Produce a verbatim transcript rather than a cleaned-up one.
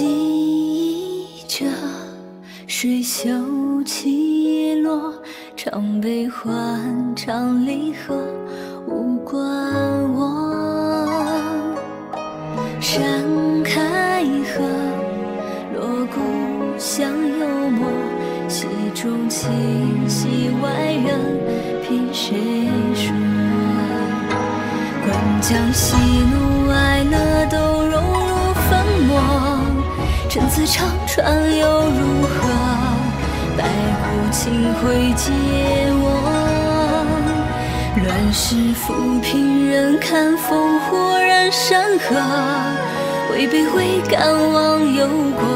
记着水袖起落，常悲欢，常离合，无关我。山开合，锣鼓响幽默，戏中情，戏外人，凭谁说？关将喜怒哀乐都融入粉墨，陈词长传又如何？白骨青灰皆我。乱世浮萍人看烽火燃山河，挥杯挥杆忘忧国。